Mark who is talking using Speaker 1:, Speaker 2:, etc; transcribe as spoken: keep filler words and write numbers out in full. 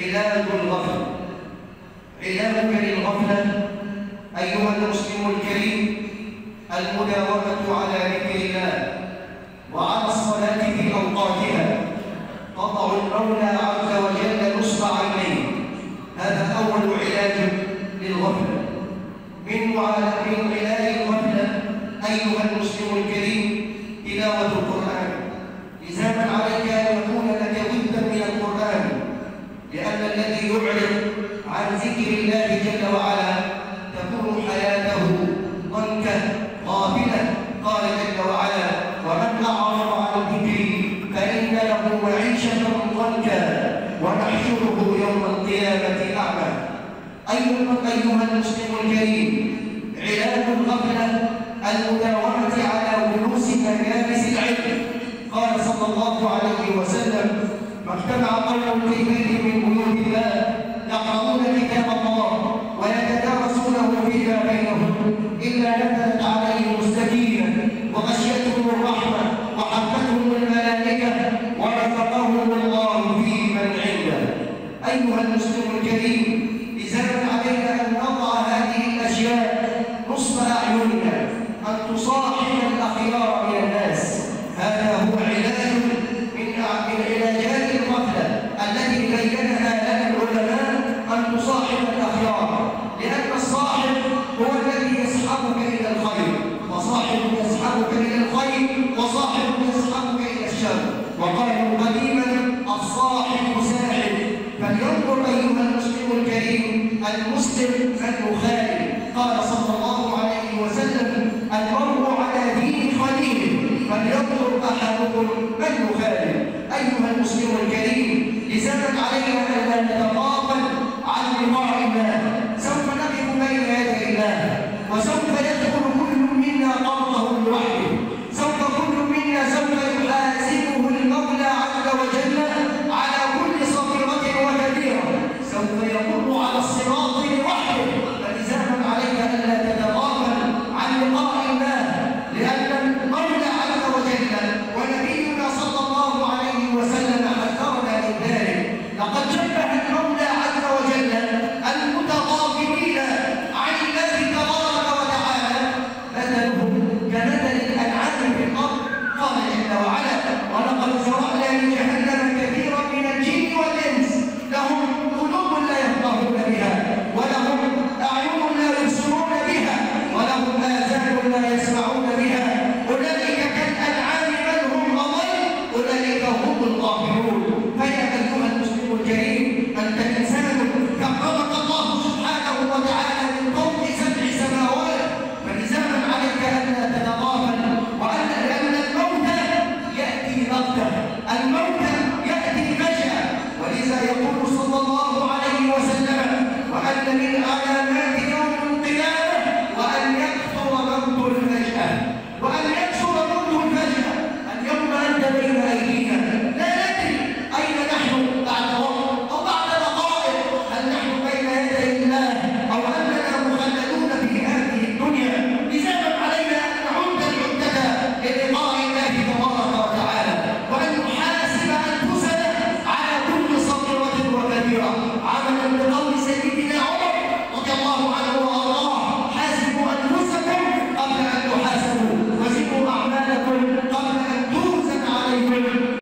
Speaker 1: علاج الغفلة. علاجك للغفلة أيها المسلم الكريم المداومة على ذكر الله وعلى الصلاة في أوقاتها، تضع المولى عز وجل نصب عينيه. هذا أول علاج للغفلة. من من علاج الغفلة أيها المسلم الكريم تلاوة القرآن. لزاما عليك أن يكون لك ودا من القرآن، لأن الذي يعرض عن ذكر الله جل وعلا تكون حياته ضنكا غافلة. قال جل وعلا: ومن أعرض عن ذكري فإن له معيشة ضنكا ونحشره يوم القيامة أعمى. أيها المسلم الكريم، علاج الغفلة المداومة على جلوس مجالس العلم. قال صلى الله عليه وسلم: ما اجتمع قوم في بيت من بيوت الله يقرؤون كتاب الله ويتدارسونه فيما بينهم إلا نزلت عليهم السكينة وغشيتهم الرحمة وحفتهم الملائكة ورزقهم الله في من عنده. أيها المسلم الكريم، لزاما علينا أن نضع هذه الأشياء نصب أعيننا، أن تصاحب الأخيار من الناس. هذا هو علاج من علاجات الغفلة التي بينها لنا العلماء، أن تصاحب الأخيار، لأن الصاحب هو الذي يسحبك إلى الخير، وصاحب يسحبك إلى الخير وصاحب يسحبك إلى الشر. وقالوا قديما: الصاحب ساحب. فلينظر أيها المسلم الكريم المسلم من يخالف. قال صلى الله